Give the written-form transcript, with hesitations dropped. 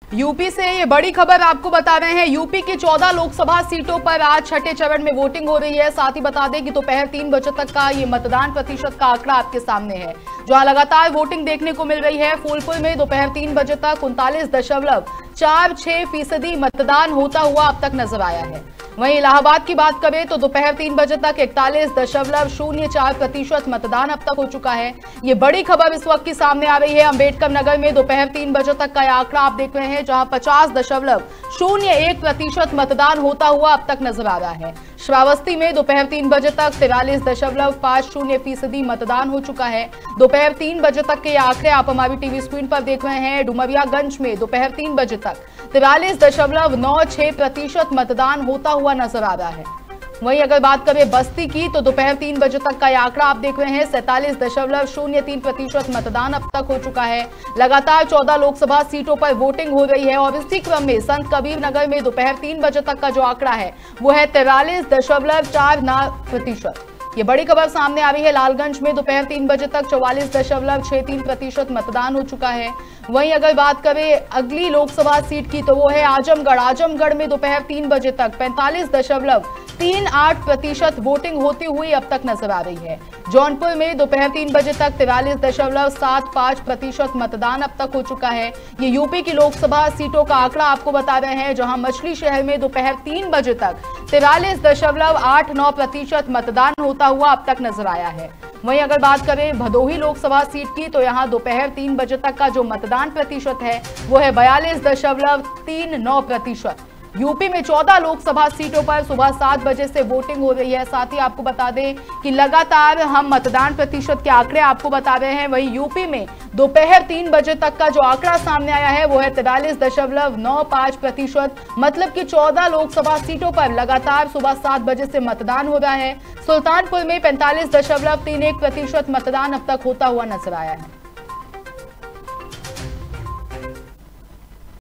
UP से ये बड़ी खबर आपको बता रहे हैं। यूपी की 14 लोकसभा सीटों पर आज छठे चरण में वोटिंग हो रही है। साथ ही बता दें कि दोपहर 3 बजे तक का ये मतदान प्रतिशत का आंकड़ा आपके सामने है, जहां लगातार वोटिंग देखने को मिल रही है। फूलपुर में दोपहर 3 बजे तक 39.46% मतदान होता हुआ अब तक नजर आया है। वहीं इलाहाबाद की बात करें तो दोपहर 3 बजे तक 41.04% मतदान अब तक हो चुका है। ये बड़ी खबर इस वक्त की सामने आ रही है। अंबेडकर नगर में दोपहर 3 बजे तक का आंकड़ा आप देख रहे हैं, जहां 50.01% मतदान होता हुआ अब तक नजर आ रहा है। श्रावस्ती में दोपहर 3 बजे तक 43.50% मतदान हो चुका है। दोपहर 3 बजे तक के आंकड़े आप हमारी टीवी स्क्रीन पर देख रहे हैं। डुमरियागंज में दोपहर 3 बजे तक 43.96% मतदान होता हुआ नजर आ रहा है। वहीं अगर बात करें बस्ती की तो दोपहर 3 बजे तक का आंकड़ा आप देख रहे हैं, 47.03% मतदान अब तक हो चुका है। लगातार 14 लोकसभा सीटों पर वोटिंग हो रही है और इसी क्रम में संत कबीर नगर में दोपहर 3 बजे तक का जो आंकड़ा है वो है 43.49%। ये बड़ी खबर सामने आ रही है। लालगंज में दोपहर 3 बजे तक 44.63% मतदान हो चुका है। वहीं अगर बात करें अगली लोकसभा सीट की तो वो है आजमगढ़। आजमगढ़ में दोपहर 3 बजे तक 45.38% वोटिंग होती हुई अब तक नजर आ रही है। जौनपुर में दोपहर 3 बजे तक 43.75% मतदान अब तक हो चुका है। ये यूपी की लोकसभा सीटों का आंकड़ा आपको बता रहे हैं, जहां मछली शहर में दोपहर 3 बजे तक 43.89% मतदान होता हुआ अब तक नजर आया है। वहीं अगर बात करें भदोही लोकसभा सीट की तो यहां दोपहर 3 बजे तक का जो मतदान प्रतिशत है वो है 42.39%। यूपी में 14 लोकसभा सीटों पर सुबह 7 बजे से वोटिंग हो रही है। साथ ही आपको बता दें कि लगातार हम मतदान प्रतिशत के आंकड़े आपको बता रहे हैं। वहीं यूपी में दोपहर 3 बजे तक का जो आंकड़ा सामने आया है वो है 43.95%। मतलब कि 14 लोकसभा सीटों पर लगातार सुबह 7 बजे से मतदान हो रहा है। सुल्तानपुर में 45.31% मतदान अब तक होता हुआ नजर आया है।